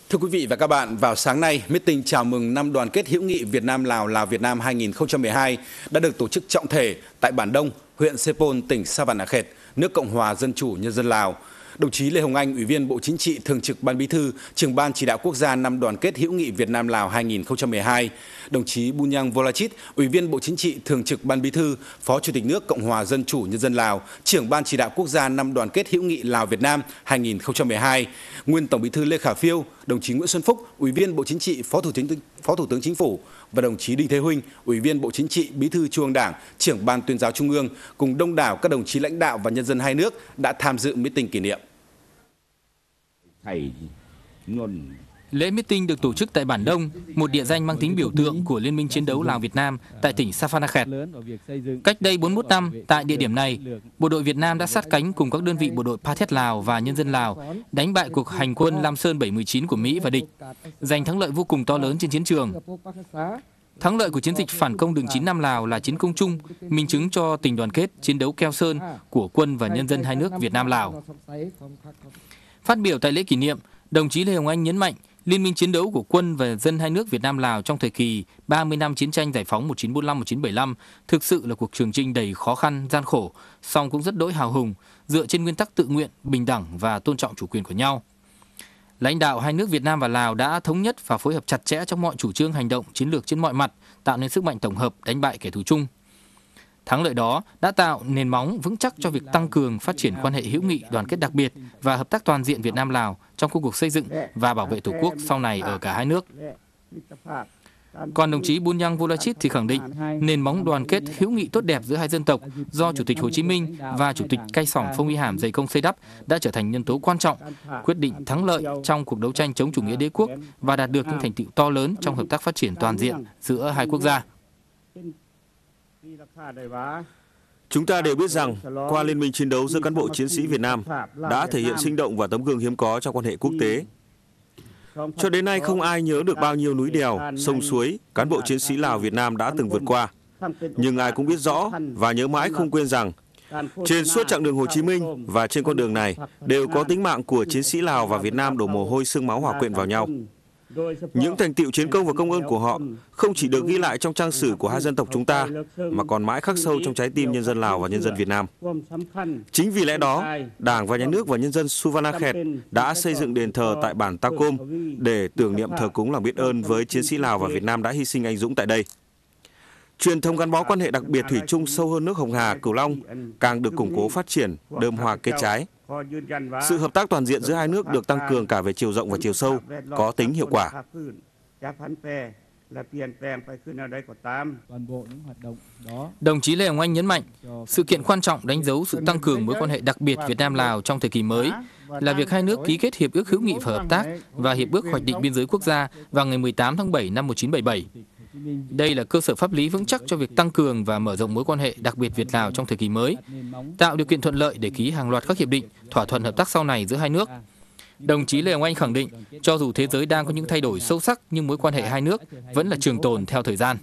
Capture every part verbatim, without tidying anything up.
Thưa quý vị và các bạn, vào sáng nay, meeting chào mừng năm đoàn kết hữu nghị Việt Nam Lào Lào Việt Nam hai nghìn không trăm mười hai đã được tổ chức trọng thể tại Bản Đông, huyện Sê-pôn, tỉnh Sa-va-na-khệt, nước Cộng hòa Dân chủ Nhân dân Lào. Đồng chí Lê Hồng Anh, Ủy viên Bộ Chính trị, Thường trực Ban Bí thư, Trưởng ban Chỉ đạo Quốc gia năm đoàn kết hữu nghị Việt Nam Lào hai nghìn không trăm mười hai, đồng chí Bunyang Volachit, Ủy viên Bộ Chính trị, Thường trực Ban Bí thư, Phó Chủ tịch nước Cộng hòa Dân chủ Nhân dân Lào, Trưởng ban Chỉ đạo Quốc gia năm đoàn kết hữu nghị Lào Việt Nam hai nghìn không trăm mười hai, nguyên Tổng Bí thư Lê Khả Phiêu, đồng chí Nguyễn Xuân Phúc, Ủy viên Bộ Chính trị, Phó Thủ tướng Phó Thủ tướng Chính phủ và đồng chí Đinh Thế Huynh, Ủy viên Bộ Chính trị, Bí thư Trung ương Đảng, Trưởng ban Tuyên giáo Trung ương cùng đông đảo các đồng chí lãnh đạo và nhân dân hai nước đã tham dự meeting kỷ niệm. Lễ meeting được tổ chức tại Bản Đông, một địa danh mang tính biểu tượng của Liên minh chiến đấu Lào Việt Nam tại tỉnh Sa-va-na-khệt. Cách đây bốn mươi mốt năm, tại địa điểm này, bộ đội Việt Nam đã sát cánh cùng các đơn vị bộ đội Pa-thet Lào và nhân dân Lào đánh bại cuộc hành quân Lam Sơn bảy mươi chín của Mỹ và địch, giành thắng lợi vô cùng to lớn trên chiến trường. Thắng lợi của chiến dịch phản công đường chín Nam Lào là chiến công chung, minh chứng cho tình đoàn kết chiến đấu keo sơn của quân và nhân dân hai nước Việt Nam Lào. Phát biểu tại lễ kỷ niệm, đồng chí Lê Hồng Anh nhấn mạnh liên minh chiến đấu của quân và dân hai nước Việt Nam Lào trong thời kỳ ba mươi năm chiến tranh giải phóng một nghìn chín trăm bốn mươi lăm đến một nghìn chín trăm bảy mươi lăm thực sự là cuộc trường chinh đầy khó khăn, gian khổ, song cũng rất đỗi hào hùng, dựa trên nguyên tắc tự nguyện, bình đẳng và tôn trọng chủ quyền của nhau. Lãnh đạo hai nước Việt Nam và Lào đã thống nhất và phối hợp chặt chẽ trong mọi chủ trương hành động chiến lược trên mọi mặt, tạo nên sức mạnh tổng hợp đánh bại kẻ thù chung. Thắng lợi đó đã tạo nền móng vững chắc cho việc tăng cường phát triển quan hệ hữu nghị đoàn kết đặc biệt và hợp tác toàn diện Việt Nam-Lào trong công cuộc xây dựng và bảo vệ Tổ quốc sau này ở cả hai nước. Còn đồng chí Bunyang Volachit thì khẳng định nền móng đoàn kết hữu nghị tốt đẹp giữa hai dân tộc do Chủ tịch Hồ Chí Minh và Chủ tịch Cai Sỏn Phong Vi Hàm dày công xây đắp đã trở thành nhân tố quan trọng, quyết định thắng lợi trong cuộc đấu tranh chống chủ nghĩa đế quốc và đạt được những thành tựu to lớn trong hợp tác phát triển toàn diện giữa hai quốc gia. Chúng ta đều biết rằng, qua liên minh chiến đấu giữa cán bộ chiến sĩ Việt Nam đã thể hiện sinh động và tấm gương hiếm có trong quan hệ quốc tế. Cho đến nay không ai nhớ được bao nhiêu núi đèo, sông suối, cán bộ chiến sĩ Lào Việt Nam đã từng vượt qua. Nhưng ai cũng biết rõ và nhớ mãi không quên rằng, trên suốt chặng đường Hồ Chí Minh và trên con đường này đều có tính mạng của chiến sĩ Lào và Việt Nam đổ mồ hôi xương máu hòa quyện vào nhau. Những thành tựu chiến công và công ơn của họ không chỉ được ghi lại trong trang sử của hai dân tộc chúng ta, mà còn mãi khắc sâu trong trái tim nhân dân Lào và nhân dân Việt Nam. Chính vì lẽ đó, Đảng và Nhà nước và nhân dân Sa-va-na-khệt đã xây dựng đền thờ tại bản Ta Côm để tưởng niệm thờ cúng lòng biết ơn với chiến sĩ Lào và Việt Nam đã hy sinh anh dũng tại đây. Truyền thống gắn bó quan hệ đặc biệt thủy chung sâu hơn nước Hồng Hà, Cửu Long càng được củng cố phát triển, đơm hoa kết trái. Sự hợp tác toàn diện giữa hai nước được tăng cường cả về chiều rộng và chiều sâu, có tính hiệu quả. Đồng chí Lê Hồng Anh nhấn mạnh, sự kiện quan trọng đánh dấu sự tăng cường mối quan hệ đặc biệt Việt Nam-Lào trong thời kỳ mới là việc hai nước ký kết Hiệp ước hữu nghị và hợp tác và Hiệp ước hoạch định biên giới quốc gia vào ngày mười tám tháng bảy năm một nghìn chín trăm bảy mươi bảy. Đây là cơ sở pháp lý vững chắc cho việc tăng cường và mở rộng mối quan hệ đặc biệt Việt-Lào trong thời kỳ mới, tạo điều kiện thuận lợi để ký hàng loạt các hiệp định, thỏa thuận hợp tác sau này giữa hai nước. Đồng chí Lê Hồng Anh khẳng định, cho dù thế giới đang có những thay đổi sâu sắc nhưng mối quan hệ hai nước vẫn là trường tồn theo thời gian.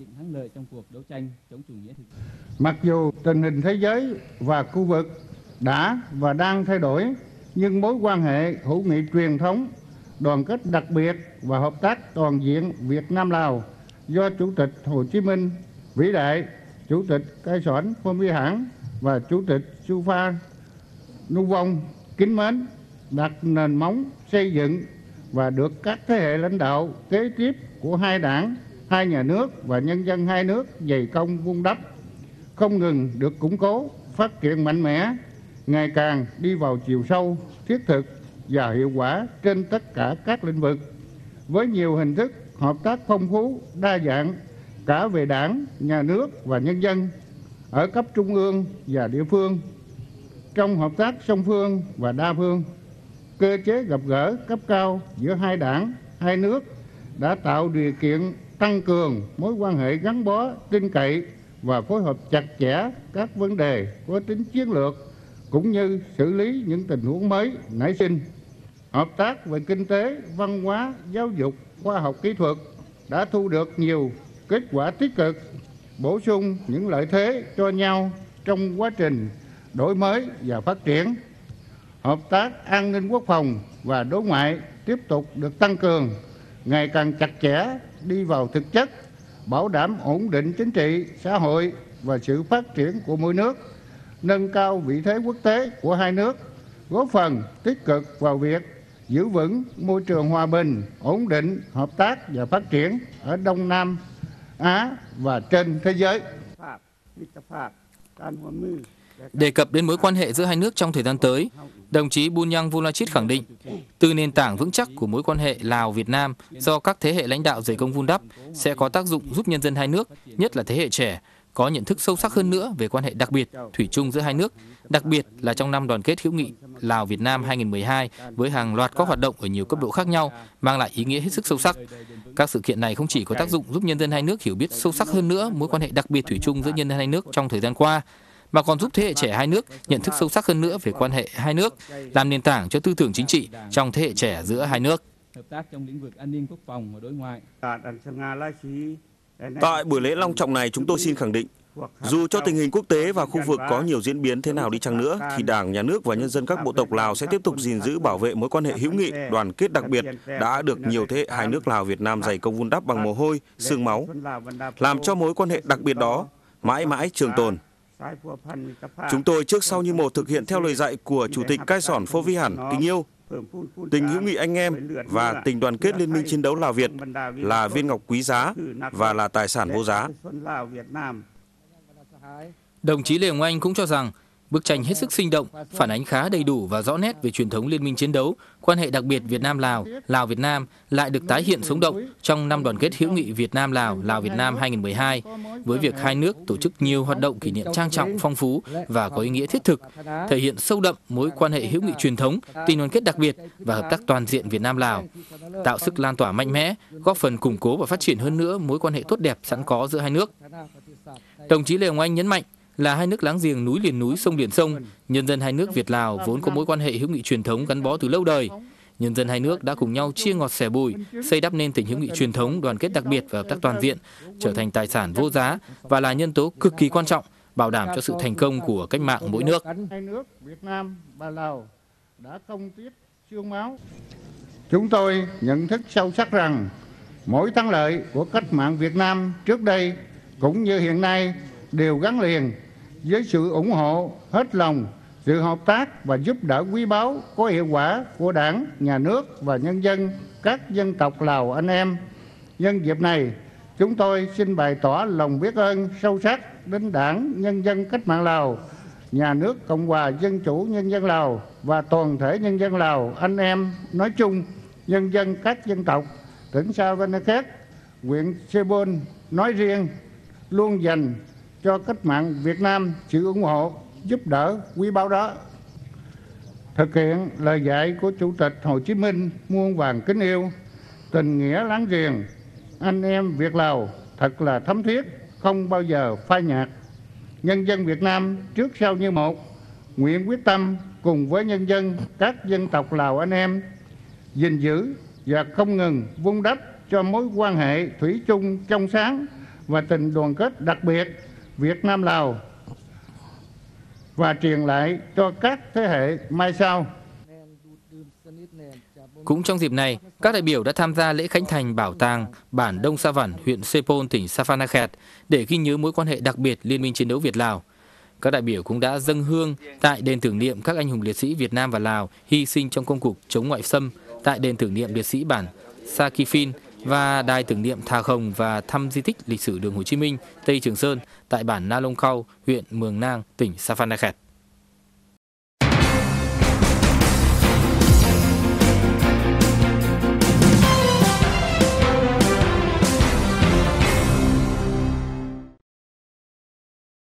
Mặc dù tình hình thế giới và khu vực đã và đang thay đổi, nhưng mối quan hệ hữu nghị truyền thống, đoàn kết đặc biệt và hợp tác toàn diện Việt Nam-Lào do Chủ tịch Hồ Chí Minh vĩ đại, Chủ tịch Cai Sỏn Phong Vi Hãn và Chủ tịch Su Phan Nu Vong kính mến đặt nền móng xây dựng và được các thế hệ lãnh đạo kế tiếp của hai đảng, hai nhà nước và nhân dân hai nước dày công vun đắp, không ngừng được củng cố, phát triển mạnh mẽ, ngày càng đi vào chiều sâu, thiết thực và hiệu quả trên tất cả các lĩnh vực, với nhiều hình thức hợp tác phong phú, đa dạng cả về đảng, nhà nước và nhân dân ở cấp trung ương và địa phương. Trong hợp tác song phương và đa phương, cơ chế gặp gỡ cấp cao giữa hai đảng, hai nước đã tạo điều kiện tăng cường mối quan hệ gắn bó, tin cậy và phối hợp chặt chẽ các vấn đề có tính chiến lược cũng như xử lý những tình huống mới nảy sinh. Hợp tác về kinh tế, văn hóa, giáo dục, khoa học kỹ thuật đã thu được nhiều kết quả tích cực, bổ sung những lợi thế cho nhau trong quá trình đổi mới và phát triển. Hợp tác an ninh quốc phòng và đối ngoại tiếp tục được tăng cường, ngày càng chặt chẽ, đi vào thực chất, bảo đảm ổn định chính trị, xã hội và sự phát triển của mỗi nước, nâng cao vị thế quốc tế của hai nước, góp phần tích cực vào việc giữ vững môi trường hòa bình, ổn định, hợp tác và phát triển ở Đông Nam Á và trên thế giới. Đề cập đến mối quan hệ giữa hai nước trong thời gian tới, đồng chí Bunyang Volachit khẳng định, từ nền tảng vững chắc của mối quan hệ Lào-Việt Nam do các thế hệ lãnh đạo dày công vun đắp sẽ có tác dụng giúp nhân dân hai nước, nhất là thế hệ trẻ, có nhận thức sâu sắc hơn nữa về quan hệ đặc biệt, thủy chung giữa hai nước, đặc biệt là trong năm đoàn kết hữu nghị Lào-Việt Nam hai nghìn không trăm mười hai với hàng loạt các hoạt động ở nhiều cấp độ khác nhau, mang lại ý nghĩa hết sức sâu sắc. Các sự kiện này không chỉ có tác dụng giúp nhân dân hai nước hiểu biết sâu sắc hơn nữa mối quan hệ đặc biệt thủy chung giữa nhân dân hai nước trong thời gian qua, mà còn giúp thế hệ trẻ hai nước nhận thức sâu sắc hơn nữa về quan hệ hai nước, làm nền tảng cho tư tưởng chính trị trong thế hệ trẻ giữa hai nước. Hợp tác trong lĩnh vực an ninh quốc phòng và đối ngoại. Tại buổi lễ long trọng này, chúng tôi xin khẳng định, dù cho tình hình quốc tế và khu vực có nhiều diễn biến thế nào đi chăng nữa, thì Đảng, Nhà nước và nhân dân các bộ tộc Lào sẽ tiếp tục gìn giữ bảo vệ mối quan hệ hữu nghị, đoàn kết đặc biệt đã được nhiều thế hệ hai nước Lào Việt Nam dày công vun đắp bằng mồ hôi, xương máu, làm cho mối quan hệ đặc biệt đó mãi mãi trường tồn. Chúng tôi trước sau như một thực hiện theo lời dạy của Chủ tịch Cai Sòn Phô Vi Hẳn kính yêu, tình hữu nghị anh em và tình đoàn kết Liên minh chiến đấu Lào Việt là viên ngọc quý giá và là tài sản vô giá. Đồng chí Lê Hồng Anh cũng cho rằng, bức tranh hết sức sinh động, phản ánh khá đầy đủ và rõ nét về truyền thống liên minh chiến đấu, quan hệ đặc biệt Việt Nam-Lào, Lào-Việt Nam lại được tái hiện sống động trong năm đoàn kết hữu nghị Việt Nam-Lào, Lào-Việt Nam hai nghìn không trăm mười hai, với việc hai nước tổ chức nhiều hoạt động kỷ niệm trang trọng, phong phú và có ý nghĩa thiết thực, thể hiện sâu đậm mối quan hệ hữu nghị truyền thống, tình đoàn kết đặc biệt và hợp tác toàn diện Việt Nam-Lào, tạo sức lan tỏa mạnh mẽ, góp phần củng cố và phát triển hơn nữa mối quan hệ tốt đẹp sẵn có giữa hai nước. Đồng chí Lê Hồng Anh nhấn mạnh, là hai nước láng giềng núi liền núi, sông liền sông, nhân dân hai nước Việt Lào vốn có mối quan hệ hữu nghị truyền thống gắn bó từ lâu đời. Nhân dân hai nước đã cùng nhau chia ngọt sẻ bùi, xây đắp nên tình hữu nghị truyền thống, đoàn kết đặc biệt và hợp tác toàn diện, trở thành tài sản vô giá và là nhân tố cực kỳ quan trọng bảo đảm cho sự thành công của cách mạng mỗi nước. Hai nước Việt Nam và Lào đã không tiếc xương máu. Chúng tôi nhận thức sâu sắc rằng mỗi thắng lợi của cách mạng Việt Nam trước đây cũng như hiện nay đều gắn liền với sự ủng hộ hết lòng, sự hợp tác và giúp đỡ quý báu có hiệu quả của Đảng, Nhà nước và nhân dân các dân tộc Lào anh em. Nhân dịp này, chúng tôi xin bày tỏ lòng biết ơn sâu sắc đến Đảng, nhân dân cách mạng Lào, Nhà nước Cộng hòa Dân chủ Nhân dân Lào và toàn thể nhân dân Lào anh em nói chung, nhân dân các dân tộc tỉnh Savanakhet, huyện Sebon nói riêng, luôn dành cho cách mạng Việt Nam sự ủng hộ, giúp đỡ quý báu đó. Thực hiện lời dạy của Chủ tịch Hồ Chí Minh muôn vàn kính yêu, tình nghĩa láng giềng, anh em Việt Lào thật là thấm thiết, không bao giờ phai nhạt. Nhân dân Việt Nam trước sau như một, nguyện quyết tâm cùng với nhân dân các dân tộc Lào anh em gìn giữ và không ngừng vun đắp cho mối quan hệ thủy chung trong sáng và tình đoàn kết đặc biệt Việt Nam Lào và truyền lại cho các thế hệ mai sau. Cũng trong dịp này, các đại biểu đã tham gia lễ khánh thành bảo tàng bản Đông Sa Văn, huyện Sepol, tỉnh Savanakhet để ghi nhớ mối quan hệ đặc biệt Liên minh chiến đấu Việt Lào. Các đại biểu cũng đã dâng hương tại đền tưởng niệm các anh hùng liệt sĩ Việt Nam và Lào hy sinh trong công cuộc chống ngoại xâm tại đền tưởng niệm liệt sĩ bản Sakifin và đài tưởng niệm Thà Khồng và thăm di tích lịch sử đường Hồ Chí Minh, Tây Trường Sơn tại bản Na Long Khao, huyện Mường Nang, tỉnh Savanakhet.